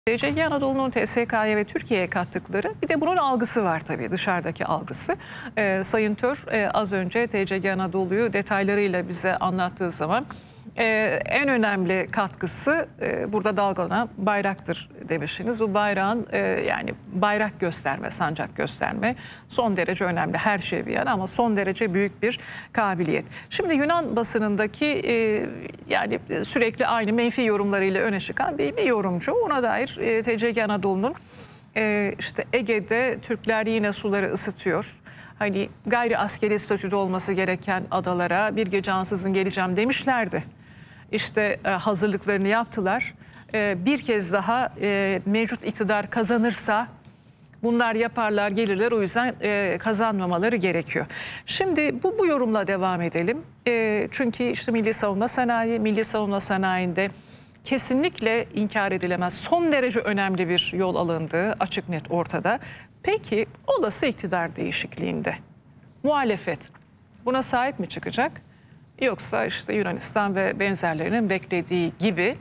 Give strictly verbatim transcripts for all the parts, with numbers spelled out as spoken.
T C G Anadolu'nun T S K'ya ve Türkiye'ye kattıkları, bir de bunun algısı var tabii, dışarıdaki algısı. Ee, Sayın Tör e, az önce T C G Anadolu'yu detaylarıyla bize anlattığı zaman e, en önemli katkısı e, burada dalgalanan bayraktır demişsiniz. Bu bayrağın e, yani bayrak gösterme, sancak gösterme son derece önemli, her şey bir yana, ama son derece büyük bir kabiliyet. Şimdi Yunan basınındaki e, yani sürekli aynı menfi yorumlarıyla öne çıkan bir, bir yorumcu, ona dair e, T C G Anadolu'nun e, işte Ege'de Türkler yine suları ısıtıyor, hani gayri askeri statüde olması gereken adalara bir gece ansızın geleceğim demişlerdi. İşte e, hazırlıklarını yaptılar. E, bir kez daha e, mevcut iktidar kazanırsa bunlar yaparlar, gelirler, o yüzden e, kazanmamaları gerekiyor. Şimdi bu, bu yorumla devam edelim. E, çünkü işte Milli Savunma Sanayi, Milli Savunma Sanayi'nde kesinlikle inkar edilemez, son derece önemli bir yol alındığı açık net ortada. Peki olası iktidar değişikliğinde muhalefet buna sahip mi çıkacak? Yoksa işte Yunanistan ve benzerlerinin beklediği gibi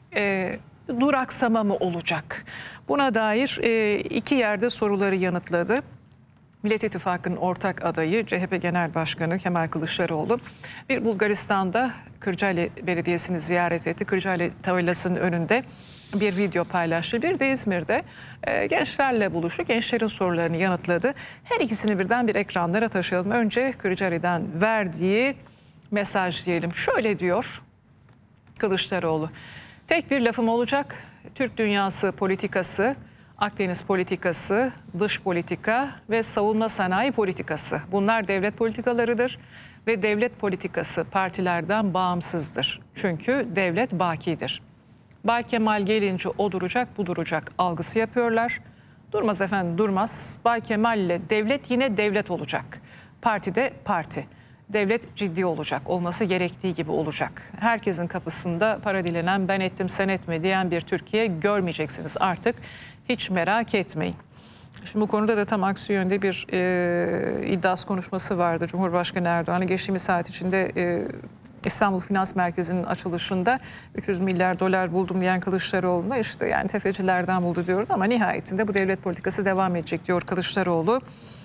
e, duraksama mı olacak? Buna dair e, iki yerde soruları yanıtladı. Millet İttifakı'nın ortak adayı C H P Genel Başkanı Kemal Kılıçdaroğlu bir Bulgaristan'da Kırcaali Belediyesi'ni ziyaret etti. Kırcaali tabelasının önünde bir video paylaştı. Bir de İzmir'de e, gençlerle buluştu. Gençlerin sorularını yanıtladı. Her ikisini birden bir ekranlara taşıyalım. Önce Kırcaali'den verdiği mesaj diyelim. Şöyle diyor Kılıçdaroğlu: tek bir lafım olacak. Türk dünyası politikası, Akdeniz politikası, dış politika ve savunma sanayi politikası. Bunlar devlet politikalarıdır ve devlet politikası partilerden bağımsızdır. Çünkü devlet bakidir. Bay Kemal gelince o duracak, bu duracak algısı yapıyorlar. Durmaz efendim, durmaz. Bay Kemal ile devlet yine devlet olacak. Parti de parti. Devlet ciddi olacak, olması gerektiği gibi olacak. Herkesin kapısında para dilenen, ben ettim sen etme diyen bir Türkiye görmeyeceksiniz artık. Hiç merak etmeyin. Şimdi bu konuda da tam aksi yönde bir e, iddiası konuşması vardı Cumhurbaşkanı Erdoğan'ın. Geçtiğimiz saat içinde e, İstanbul Finans Merkezi'nin açılışında üç yüz milyar dolar buldum diyen Kılıçdaroğlu'na, işte yani tefecilerden buldu diyordu, ama nihayetinde bu devlet politikası devam edecek diyor Kılıçdaroğlu.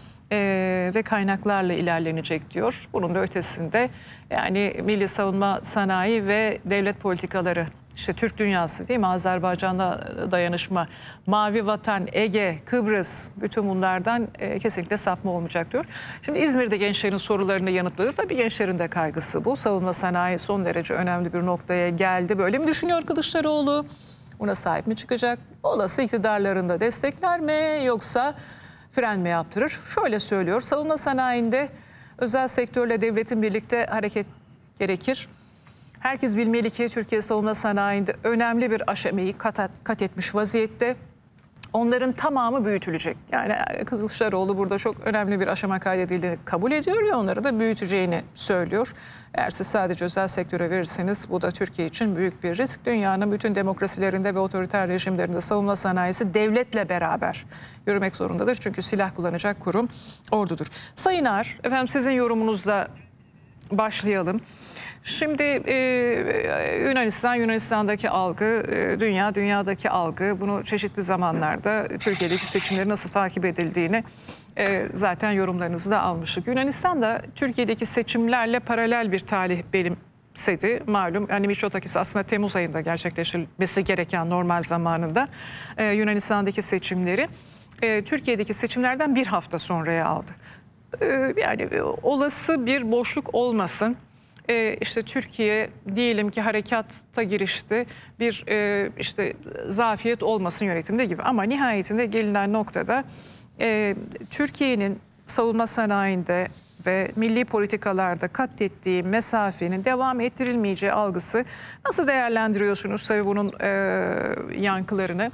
Ee, ve kaynaklarla ilerlenecek diyor. Bunun da ötesinde yani milli savunma sanayi ve devlet politikaları, işte Türk dünyası değil mi, Azerbaycan'da dayanışma, Mavi Vatan, Ege, Kıbrıs, bütün bunlardan e, kesinlikle sapma olmayacak diyor. Şimdi İzmir'de gençlerin sorularını yanıtladı. Tabii gençlerin de kaygısı bu. Savunma sanayi son derece önemli bir noktaya geldi. Böyle mi düşünüyor Kılıçdaroğlu? Buna sahip mi çıkacak? Olası iktidarlarında destekler mi, yoksa fren mi yaptırır? Şöyle söylüyor: savunma sanayinde özel sektörle devletin birlikte hareket gerekir. Herkes bilmeli ki Türkiye savunma sanayinde önemli bir aşamayı kat, kat etmiş vaziyette. Onların tamamı büyütülecek. Yani Kılıçdaroğlu burada çok önemli bir aşama kaydedildiğini kabul ediyor ya, onları da büyüteceğini söylüyor. Eğer siz sadece özel sektöre verirseniz bu da Türkiye için büyük bir risk. Dünyanın bütün demokrasilerinde ve otoriter rejimlerinde savunma sanayisi devletle beraber yürümek zorundadır. Çünkü silah kullanacak kurum ordudur. Sayın Ağar, efendim sizin yorumunuzla başlayalım. Şimdi e, Yunanistan, Yunanistan'daki algı, e, dünya, dünyadaki algı, bunu çeşitli zamanlarda Türkiye'deki seçimleri nasıl takip edildiğini e, zaten yorumlarınızı da almıştık. Yunanistan da Türkiye'deki seçimlerle paralel bir tarih benimsedi. Malum yani Mitsotakis aslında Temmuz ayında gerçekleştirilmesi gereken normal zamanında e, Yunanistan'daki seçimleri e, Türkiye'deki seçimlerden bir hafta sonraya aldı. E, yani olası bir boşluk olmasın. Ee, işte Türkiye diyelim ki harekatta girişti, bir e, işte zafiyet olmasın yönetimde gibi, ama nihayetinde gelinen noktada e, Türkiye'nin savunma sanayinde ve milli politikalarda kat ettiği mesafenin devam ettirilmeyeceği algısı, nasıl değerlendiriyorsunuz tabii bunun e, yankılarını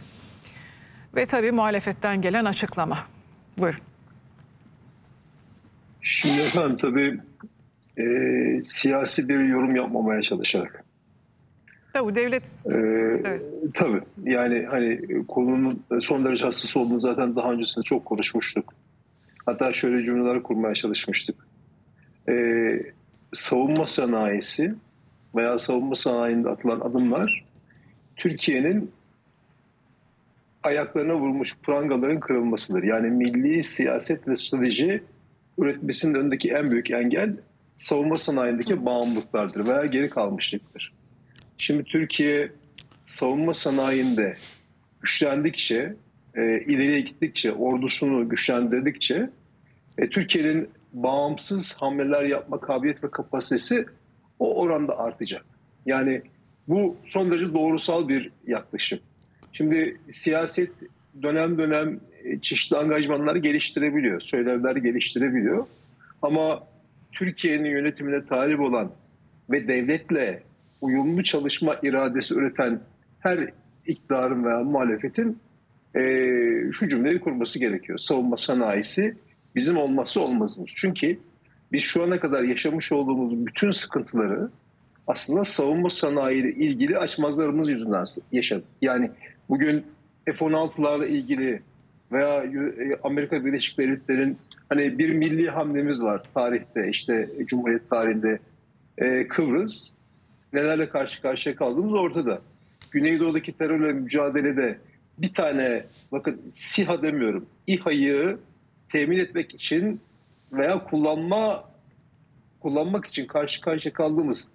ve tabii muhalefetten gelen açıklama? Buyurun. Şimdi efendim tabii E, siyasi bir yorum yapmamaya çalışarak. Tabii devlet. E, evet. Tabii yani hani konunun son derece hassas olduğunu zaten daha öncesinde çok konuşmuştuk. Hatta şöyle cümleler kurmaya çalışmıştık. E, savunma sanayisi veya savunma sanayinde atılan adımlar Türkiye'nin ayaklarına vurmuş prangaların kırılmasıdır. Yani milli siyaset ve strateji üretmesinin önündeki en büyük engel savunma sanayindeki bağımlılıklardır veya geri kalmışlıktır. Şimdi Türkiye savunma sanayinde güçlendikçe, e, ileriye gittikçe, ordusunu güçlendirdikçe e, Türkiye'nin bağımsız hamleler yapma kabiliyet ve kapasitesi o oranda artacak. Yani bu son derece doğrusal bir yaklaşım. Şimdi siyaset dönem dönem çeşitli angajmanları geliştirebiliyor, söylemler geliştirebiliyor. Ama Türkiye'nin yönetimine talip olan ve devletle uyumlu çalışma iradesi üreten her iktidarın veya muhalefetin e, şu cümleyi kurması gerekiyor. Savunma sanayisi bizim olmazsa olmazımız. Çünkü biz şu ana kadar yaşamış olduğumuz bütün sıkıntıları aslında savunma sanayiyle ilgili açmazlarımız yüzünden yaşadık. Yani bugün F on altılarla ilgili veya Amerika Birleşik Devletleri'nin hani bir milli hamlemiz var tarihte, işte Cumhuriyet tarihinde, ee, Kıbrıs, nelerle karşı karşıya kaldığımız ortada. Güneydoğu'daki terörle mücadelede bir tane, bakın SİHA demiyorum, İHA'yı temin etmek için veya kullanma kullanmak için karşı karşıya kaldığımız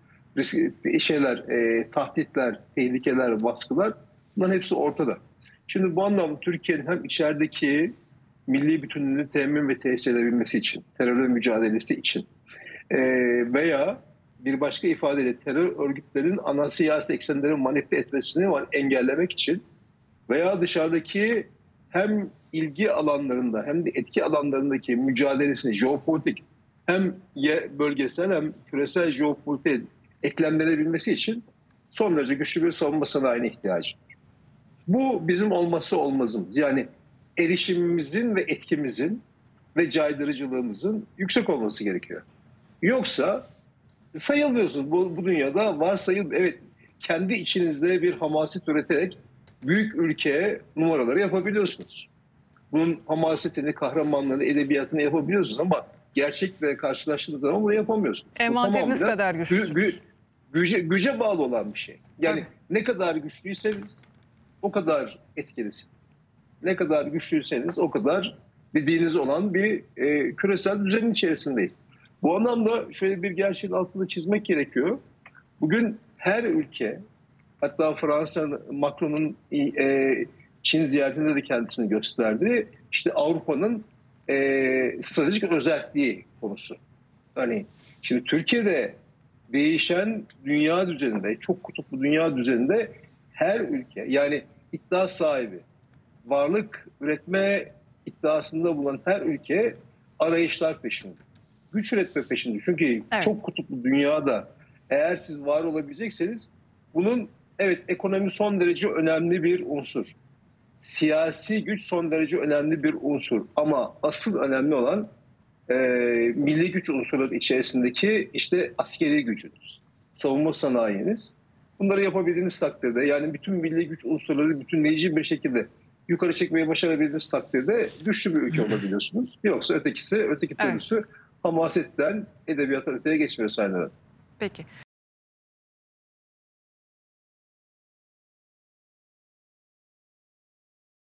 şeyler, e, tahditler, tehlikeler, baskılar, bunların hepsi ortada. Şimdi bu anlamda Türkiye'nin hem içerideki milli bütünlüğünü temin ve tesis edebilmesi için, terörle mücadelesi için e, veya bir başka ifadeyle terör örgütlerinin ana siyasi eksenleri manipüle etmesini engellemek için veya dışarıdaki hem ilgi alanlarında hem de etki alanlarındaki mücadelesini jeopolitik hem bölgesel hem küresel jeopolitik eklemlenebilmesi için son derece güçlü bir savunma sanayine ihtiyacı var. Bu bizim olmazsa olmazımız. Yani erişimimizin ve etkimizin ve caydırıcılığımızın yüksek olması gerekiyor. Yoksa sayılmıyorsunuz. Bu, bu dünyada varsayıl, evet, kendi içinizde bir hamaset üreterek büyük ülkeye numaraları yapabiliyorsunuz. Bunun hamasetini, kahramanlığını, edebiyatını yapabiliyorsunuz ama gerçekle karşılaştığınız zaman bunu yapamıyorsunuz. Envanteriniz kadar güçlüsünüz. Gü, gü, güce, güce bağlı olan bir şey. Yani Tabii. ne kadar güçlüyseniz o kadar etkilisiniz. Ne kadar güçlüyseniz o kadar dediğiniz olan bir e, küresel düzenin içerisindeyiz. Bu anlamda şöyle bir gerçeğin altını çizmek gerekiyor. Bugün her ülke, hatta Fransa Macron'un e, Çin ziyaretinde de kendisini gösterdi. İşte Avrupa'nın e, stratejik özelliği konusu. Hani şimdi Türkiye'de değişen dünya düzeninde, çok kutuplu dünya düzeninde her ülke, yani iddia sahibi, varlık üretme iddiasında bulunan her ülke arayışlar peşinde. Güç üretme peşinde. Çünkü evet. çok kutuplu dünyada eğer siz var olabilecekseniz bunun, evet, ekonomi son derece önemli bir unsur. Siyasi güç son derece önemli bir unsur. Ama asıl önemli olan e, milli güç unsurları içerisindeki işte askeri gücünüz, savunma sanayiniz. Bunları yapabildiğiniz takdirde, yani bütün milli güç unsurları bütünleyici bir şekilde yukarı çekmeyi başarabildiğiniz takdirde güçlü bir ülke olabiliyorsunuz. Yoksa ötekisi, öteki türlüsü evet. hamasetten edebiyata öteye geçmiyor sayın. Peki.